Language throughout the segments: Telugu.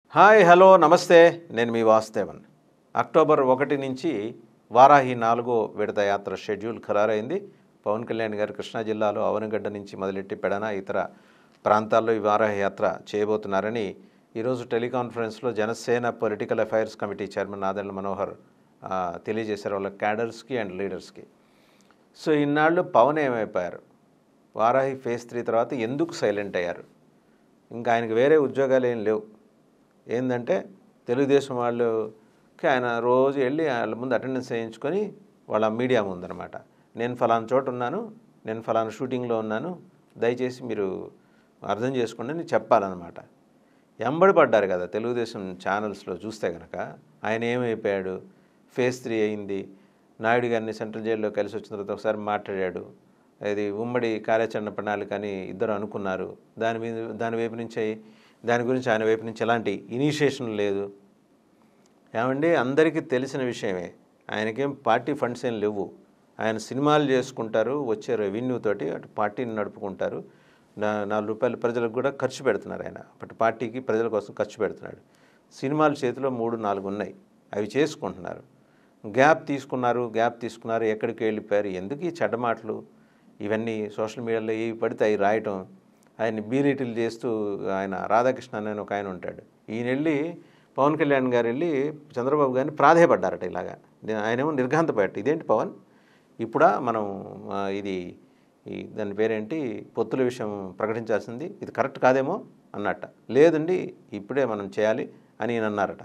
హాయ్ హలో నమస్తే నేను మీ వాసుదేవన్. అక్టోబర్ 1 నుంచి వారాహి 4వ విడత యాత్ర షెడ్యూల్ ఖరారైంది. పవన్ కళ్యాణ్ గారు కృష్ణా జిల్లాలో అవనగడ్డ నుంచి మొదలెట్టి పెడన ఇతర ప్రాంతాల్లో ఈ వారాహి యాత్ర చేయబోతున్నారని ఈరోజు టెలికాన్ఫరెన్స్లో Janasena political affairs committee chairman Nadendla Manohar తెలియజేశారు వాళ్ళ క్యాడర్స్కి అండ్ లీడర్స్కి. సో ఇన్నాళ్ళు పవన్ ఏమైపోయారు, వారాహి ఫేజ్ 3 తర్వాత ఎందుకు సైలెంట్ అయ్యారు? ఇంకా ఆయనకు వేరే ఉద్యోగాలు ఏం లేవు. ఏంటంటే తెలుగుదేశం వాళ్ళకి ఆయన రోజు వెళ్ళి వాళ్ళ ముందు అటెండెన్స్ వేయించుకొని వాళ్ళ మీడియా ముందనమాట, నేను ఫలానా చోట ఉన్నాను, నేను ఫలానా షూటింగ్లో ఉన్నాను, దయచేసి మీరు అర్థం చేసుకోండి అని చెప్పాలన్నమాట. ఎంబడి పడ్డారు కదా తెలుగుదేశం ఛానల్స్లో చూస్తే కనుక. ఆయన ఏమైపోయాడు, ఫేజ్ 3 అయింది, నాయుడు గారిని సెంట్రల్ జైల్లో కలిసి వచ్చిన తర్వాత ఒకసారి మాట్లాడాడు, అది ఉమ్మడి కార్యాచరణ ప్రణాళిక అని ఇద్దరు అనుకున్నారు, దాని గురించి ఆయన వైపు నుంచి ఎలాంటి ఇనిషియేషన్ లేదు. ఏమండి, అందరికీ తెలిసిన విషయమే, ఆయనకేం పార్టీ ఫండ్స్ ఏం లేవు. ఆయన సినిమాలు చేసుకుంటారు, వచ్చే రెవెన్యూ తోటి అటు పార్టీని నడుపుకుంటారు. ₹4 ప్రజలకు కూడా ఖర్చు పెడుతున్నారు ఆయన, అటు పార్టీకి ప్రజల కోసం ఖర్చు పెడుతున్నాడు. సినిమాలు చేతిలో 3-4 ఉన్నాయి, అవి చేసుకుంటున్నారు. గ్యాప్ తీసుకున్నారు, ఎక్కడికి వెళ్ళిపోయారు, ఎందుకు ఈ చెడ్డ మాటలు ఇవన్నీ సోషల్ మీడియాలో ఏవి పడితే అవి రాయటం, ఆయన బీరీటిల్ చేస్తూ. ఆయన రాధాకృష్ణ అని ఒక ఆయన ఉంటాడు, ఈయన వెళ్ళి పవన్ కళ్యాణ్ గారు వెళ్ళి చంద్రబాబు గారిని ప్రాధేయపడ్డారట ఇలాగా. ఆయనేమో నిర్ఘాంతపడ్డ, ఇదేంటి పవన్ ఇప్పుడా మనం దాని పేరేంటి పొత్తుల విషయం ప్రకటించాల్సింది, ఇది కరెక్ట్ కాదేమో అన్నట్ట. లేదండి ఇప్పుడే మనం చేయాలి అని ఈయన అన్నారట.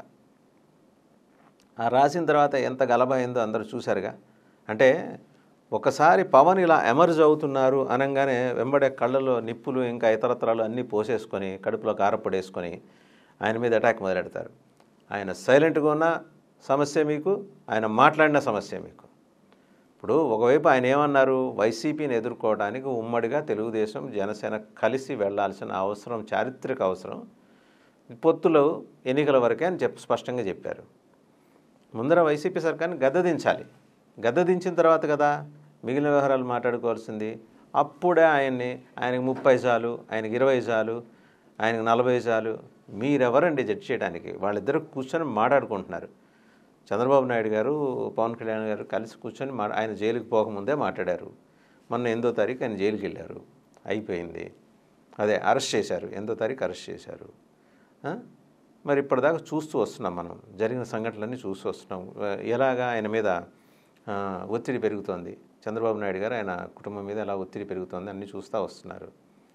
ఆ రాసిన తర్వాత ఎంత గలభ అయిందో అందరూ చూశారుగా. అంటే ఒకసారి పవన్ ఇలా ఎమర్జ్ అవుతున్నారు అనగానే వెంబడే కళ్ళలో నిప్పులు ఇంకా ఇతరత్రాలు అన్నీ పోసేసుకొని కడుపులో కారపొడేసుకొని ఆయన మీద అటాక్ మొదలెడతారు. ఆయన సైలెంట్గా ఉన్న సమస్య మీకు, ఆయన మాట్లాడిన సమస్య మీకు. ఇప్పుడు ఒకవైపు ఆయన ఏమన్నారు, వైసీపీని ఎదుర్కోవడానికి ఉమ్మడిగా తెలుగుదేశం జనసేన కలిసి వెళ్లాల్సిన అవసరం, చారిత్రక అవసరం పొత్తులు ఎన్నికల వరకే అని స్పష్టంగా చెప్పారు. ముందర వైసీపీ సర్కార్ని గద్దదించాలి, గద్దదించిన తర్వాత కదా మిగిలిన వ్యవహారాలు మాట్లాడుకోవాల్సింది. అప్పుడే ఆయనకి 30 చాలు, ఆయనకి 20 చాలు, ఆయనకి 40 చాలు. మీరెవరండి జడ్జి చేయడానికి? వాళ్ళిద్దరూ కూర్చొని మాట్లాడుకుంటున్నారు. చంద్రబాబు నాయుడు గారు పవన్ కళ్యాణ్ గారు కలిసి కూర్చొని ఆయన జైలుకి పోకముందే మాట్లాడారు. మొన్న 8వ తారీఖు ఆయన జైలుకి వెళ్ళారు, అయిపోయింది. అదే అరెస్ట్ చేశారు, 8వ తారీఖు అరెస్ట్ చేశారు. మరి ఇప్పటిదాకా చూస్తూ వస్తున్నాం, మనం జరిగిన సంఘటనలన్నీ చూస్తూ వస్తున్నాం. ఎలాగా ఆయన మీద ఒత్తిడి పెరుగుతోంది, చంద్రబాబు నాయుడు గారు ఆయన కుటుంబం మీద ఎలా ఒత్తిడి పెరుగుతోంది అన్నీ చూస్తూ వస్తున్నారు.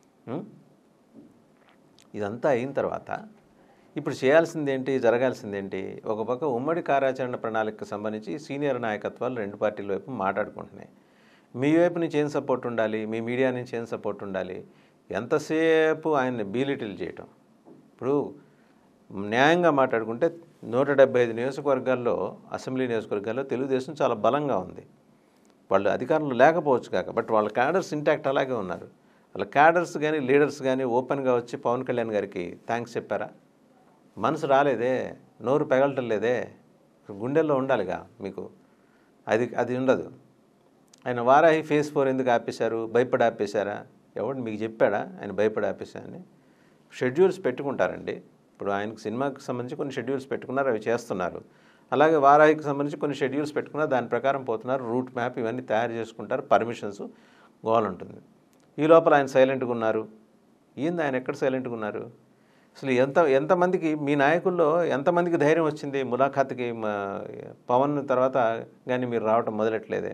ఇదంతా అయిన తర్వాత ఇప్పుడు చేయాల్సిందేంటి, జరగాల్సిందేంటి? ఒక పక్క ఉమ్మడి కార్యాచరణ ప్రణాళికకు సంబంధించి సీనియర్ నాయకత్వాలు 2 పార్టీల వైపు మాట్లాడుకుంటున్నాయి. మీ వైపు నుంచి ఏం సపోర్ట్ ఉండాలి, మీ మీడియా నుంచి ఏం సపోర్ట్ ఉండాలి? ఎంతసేపు ఆయన్ని బీలిటిల్ చేయటం. ఇప్పుడు న్యాయంగా మాట్లాడుకుంటే 175 నియోజకవర్గాల్లో, అసెంబ్లీ నియోజకవర్గాల్లో తెలుగుదేశం చాలా బలంగా ఉంది. వాళ్ళు అధికారంలో లేకపోవచ్చు కాక, బట్ వాళ్ళ క్యాడర్స్ ఇంటాక్ట్ అలాగే ఉన్నారు. వాళ్ళ క్యాడర్స్ కానీ లీడర్స్ కానీ ఓపెన్గా వచ్చి పవన్ కళ్యాణ్ గారికి థ్యాంక్స్ చెప్పారా? మనసు రాలేదే, నోరు పెగలటం లేదే, గుండెల్లో ఉండాలిగా మీకు. అది ఉండదు. ఆయన వారాహి ఫేజ్ 4 ఎందుకు ఆపేశారు? భయపడి ఆపేశారా? ఎవడు మీకు చెప్పాడా ఆయన భయపడి ఆపేశారని? షెడ్యూల్స్ పెట్టుకుంటారండి. ఇప్పుడు ఆయనకు సినిమాకి సంబంధించి కొన్ని షెడ్యూల్స్ పెట్టుకున్నారు, అవి చేస్తున్నారు. అలాగే వారాహికి సంబంధించి కొన్ని షెడ్యూల్స్ పెట్టుకున్నారు, దాని ప్రకారం పోతున్నారు. రూట్ మ్యాప్ ఇవన్నీ తయారు చేసుకుంటారు, పర్మిషన్స్ గోల్ ఉంటుంది. ఈ లోపల ఆయన సైలెంట్గా ఉన్నారు. ఏంది ఆయన ఎక్కడ సైలెంట్గా ఉన్నారు? అసలు ఎంతమందికి, మీ నాయకుల్లో ఎంతమందికి ధైర్యం వచ్చింది ములాఖాత్కి పవన్ తర్వాత కానీ మీరు రావటం మొదలెట్లేదే?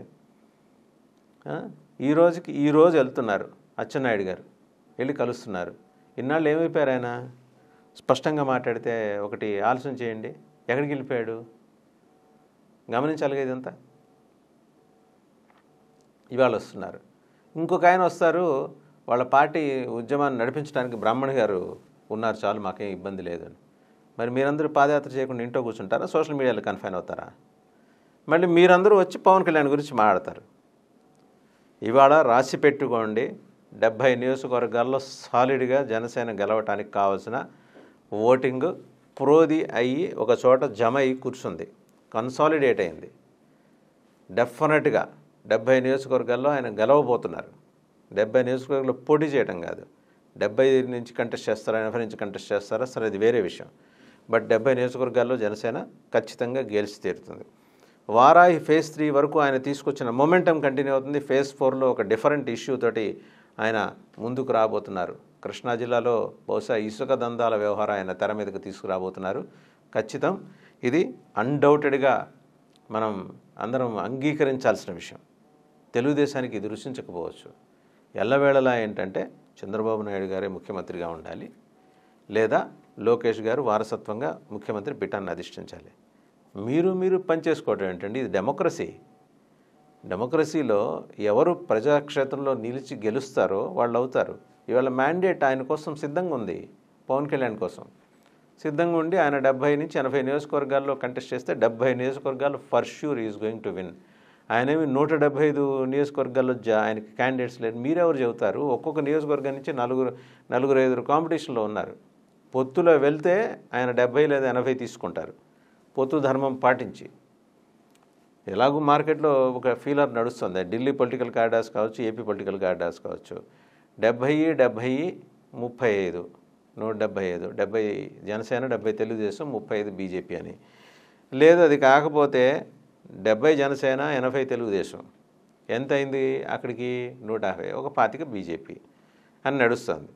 ఈరోజు వెళ్తున్నారు అచ్చెన్నాయుడు గారు, వెళ్ళి కలుస్తున్నారు. ఇన్నాళ్ళు ఏమైపోయారు ఆయన? స్పష్టంగా మాట్లాడితే ఒకటి ఆలోచన చేయండి, ఎక్కడికి వెళ్ళిపోయాడు? గమనించాలిగా ఇదంతా. ఇవాళ వస్తున్నారు, ఇంకొక ఆయన వస్తారు, వాళ్ళ పార్టీ ఉద్యమాన్ని నడిపించడానికి బ్రాహ్మణ్ గారు ఉన్నారు, చాలు మాకేం ఇబ్బంది లేదని. మరి మీరందరూ పాదయాత్ర చేయకుండా ఇంట్లో కూర్చుంటారా, సోషల్ మీడియాలో కన్ఫైన్ అవుతారా? మళ్ళీ మీరందరూ వచ్చి పవన్ కళ్యాణ్ గురించి మాట్లాడతారు. ఇవాళ రాసి పెట్టుకోండి, 70 నియోజకవర్గాల్లో సాలిడ్గా జనసేన గెలవటానికి కావాల్సిన ఓటింగ్ ప్రోది అయ్యి ఒక చోట జమ అయ్యి కూర్చుంది, కన్సాలిడేట్ అయింది. డెఫినెట్గా 70 నియోజకవర్గాల్లో ఆయన గెలవబోతున్నారు. 70 నియోజకవర్గాల్లో పోటీ చేయడం కాదు, 70 నుంచి కంటెస్ట్ చేస్తారా, 80 నుంచి కంటెస్ట్ చేస్తారా, సరే అది వేరే విషయం. బట్ 70 నియోజకవర్గాల్లో జనసేన ఖచ్చితంగా గెలిచి తీరుతుంది. వారాహి ఫేజ్ 3 వరకు ఆయన తీసుకొచ్చిన మొమెంటం కంటిన్యూ అవుతుంది. ఫేజ్ 4లో ఒక డిఫరెంట్ ఇష్యూ తోటి ఆయన ముందుకు రాబోతున్నారు. కృష్ణా జిల్లాలో బహుశా ఇసుక దందాల వ్యవహారం ఆయన తెర మీదకు తీసుకురాబోతున్నారు. ఖచ్చితం. ఇది అన్డౌటెడ్గా మనం అందరం అంగీకరించాల్సిన విషయం. తెలుగుదేశానికి ఇది రుచించకపోవచ్చు. ఎల్లవేళలా ఏంటంటే చంద్రబాబు నాయుడు గారే ముఖ్యమంత్రిగా ఉండాలి, లేదా లోకేష్ గారు వారసత్వంగా ముఖ్యమంత్రి పీఠాన్ని అధిష్ఠించాలి. మీరు పనిచేసుకోవడం ఏంటండి? ఇది డెమోక్రసీ. డెమోక్రసీలో ఎవరు ప్రజాక్షేత్రంలో నిలిచి గెలుస్తారో వాళ్ళు అవుతారు. ఇవాళ మ్యాండేట్ ఆయన కోసం సిద్ధంగా ఉంది, పవన్ కళ్యాణ్ కోసం సిద్ధంగా ఉండి ఆయన 70 నుంచి 80 నియోజకవర్గాల్లో కంటెస్ట్ చేస్తే 70 నియోజకవర్గాలు for sure is going to win. ఆయనేమి 175 నియోజకవర్గాల్లో ఆయనకి క్యాండిడేట్స్ లేరు. మీరెవరు చెబుతారు? ఒక్కొక్క నియోజకవర్గం నుంచి నలుగురు 5 కాంపిటీషన్లో ఉన్నారు. పొత్తులో వెళ్తే ఆయన 70 లేదా 80 తీసుకుంటారు, పొత్తు ధర్మం పాటించి. ఎలాగూ మార్కెట్లో ఒక ఫీలర్ నడుస్తుంది. ఢిల్లీ పొలిటికల్ కార్డాస్ కావచ్చు, ఏపీ పొలిటికల్ కార్డాస్ కావచ్చు. 70, 35, 175, 70 జనసేన, 70 తెలుగుదేశం, 35 బీజేపీ అని. లేదు అది కాకపోతే 70 జనసేన, 80 తెలుగుదేశం. ఎంత అయింది అక్కడికి? 150, ఒక 25 బీజేపీ అని నడుస్తుంది.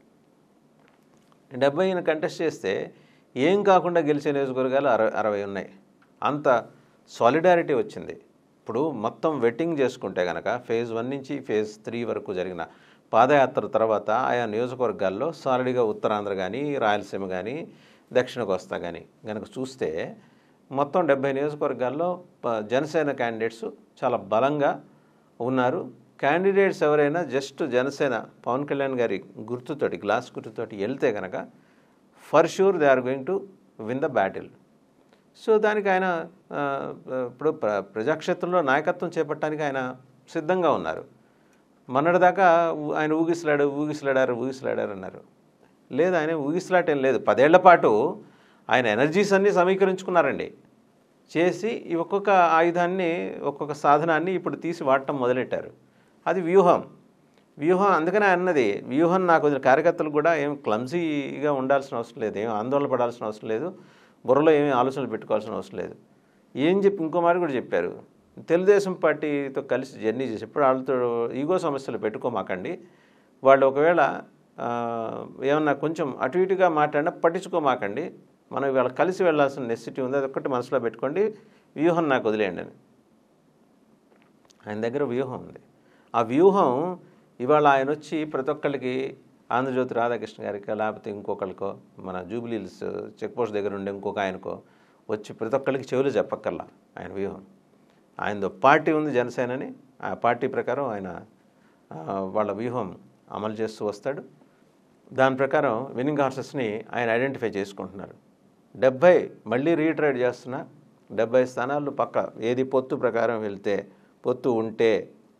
70ని కంటెస్ట్ చేస్తే ఏం కాకుండా గెలిచే నియోజకవర్గాలు 60 ఉన్నాయి. అంత సాలిడారిటీ వచ్చింది. ఇప్పుడు మొత్తం వెట్టింగ్ చేసుకుంటే కనుక ఫేజ్ 1 నుంచి ఫేజ్ 3 వరకు జరిగిన పాదయాత్ర తర్వాత ఆయా నియోజకవర్గాల్లో సాలిడ్గా ఉత్తరాంధ్ర కానీ, రాయలసీమ కానీ, దక్షిణ కోస్తా కానీ కనుక చూస్తే మొత్తం 70 నియోజకవర్గాల్లో జనసేన క్యాండిడేట్స్ చాలా బలంగా ఉన్నారు. క్యాండిడేట్స్ ఎవరైనా జస్ట్ జనసేన పవన్ కళ్యాణ్ గారి గుర్తుతోటి, గ్లాస్ గుర్తుతోటి వెళ్తే కనుక for sure they are going to win the battle. So దానికి ఆయన ఇప్పుడు ప్రజాక్షేత్రంలో నాయకత్వం చేపట్టడానికి ఆయన సిద్ధంగా ఉన్నారు. మొన్నటిదాకా ఆయన ఊగిసలాడారు అన్నారు. లేదు, ఆయన ఊగిసలాటేం లేదు. 10 ఏళ్ల పాటు ఆయన ఎనర్జీస్ అన్నీ సమీకరించుకున్నారండి. చేసి ఒక్కొక్క ఆయుధాన్ని, ఒక్కొక్క సాధనాన్ని ఇప్పుడు తీసి వాడటం మొదలెట్టారు. అది వ్యూహం. అందుకనే అన్నది వ్యూహం. నాకు కార్యకర్తలు కూడా ఏం క్లమ్జీగా ఉండాల్సిన అవసరం లేదు, ఏం ఆందోళన పడాల్సిన అవసరం లేదు, బుర్రలో ఏమీ ఆలోచనలు పెట్టుకోవాల్సిన అవసరం లేదు. ఇంకో మాట కూడా చెప్పారు, తెలుగుదేశం పార్టీతో కలిసి జర్నీ చేసి ఇప్పుడు వాళ్ళతో ఈగో సమస్యలు పెట్టుకోమాకండి. వాళ్ళు ఒకవేళ ఏమన్నా కొంచెం అటు ఇటుగా మాట్లాడినా పట్టించుకోమాకండి. మనం ఇవాళ కలిసి వెళ్ళాల్సిన నెసిటీ ఉంది, అదొక్కటి మనసులో పెట్టుకోండి, వ్యూహం నాకు వదిలేయండి అని. ఆయన దగ్గర వ్యూహం ఉంది. ఆ వ్యూహం ఇవాళ ఆయన వచ్చి ప్రతి ఒక్కళ్ళకి, ఆంధ్రజ్యోతి రాధాకృష్ణ గారికో లేకపోతే ఇంకొకరికో, మన జూబ్లీహిల్స్ చెక్పోస్ట్ దగ్గర ఉండే ఇంకొక ఆయనకో వచ్చి ప్రతి ఒక్కళ్ళకి చెవులు చెప్పక్కర్లా ఆయన వ్యూహం. ఆయనతో పార్టీ ఉంది జనసేనని, ఆ పార్టీ ప్రకారం ఆయన వాళ్ళ వ్యూహం అమలు చేస్తూ వస్తాడు. దాని ప్రకారం విన్నింగ్ హార్సెస్ని ఆయన ఐడెంటిఫై చేసుకుంటున్నారు. 70 మళ్ళీ రీట్రేడ్ చేస్తున్నా, 70 స్థానాలు పక్క. ఏది పొత్తు ప్రకారం వెళ్తే, పొత్తు ఉంటే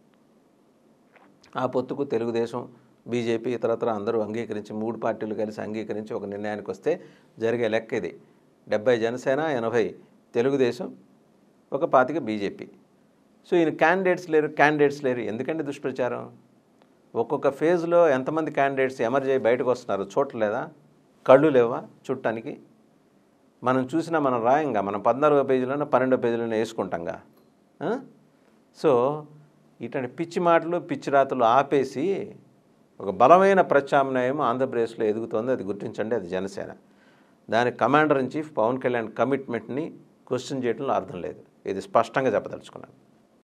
ఆ పొత్తుకు తెలుగుదేశం, బీజేపీ ఇతరత్ర అందరూ అంగీకరించి, 3 పార్టీలు కలిసి అంగీకరించి ఒక నిర్ణయానికి వస్తే జరిగే లెక్క ఇది. 70 జనసేన, 80 తెలుగుదేశం, ఒక 25 బీజేపీ. సో ఈయన క్యాండిడేట్స్ లేరు. ఎందుకంటే దుష్ప్రచారం? ఒక్కొక్క ఫేజ్లో ఎంతమంది క్యాండిడేట్స్ ఎమర్జ్ అయ్యి బయటకు వస్తున్నారు చూడలేదా? కళ్ళు లేవా చూడటానికి? మనం చూసినా మనం రాయంగా, మనం 14వ పేజీలోనో 12వ పేజీలోనో వేసుకుంటాంగా. సో ఇట్లాంటి పిచ్చి మాటలు, పిచ్చి రాతలు ఆపేసి ఒక బలమైన ప్రత్యామ్నాయం ఆంధ్రప్రదేశ్లో ఎదుగుతోంది. అది గుర్తించండి, అది జనసేన. దాని commander in chief Pawan Kalyan కమిట్మెంట్ని క్వశ్చన్ చేయడంలో అర్థం లేదు. ఇది స్పష్టంగా చెప్పదలుచుకున్నాను.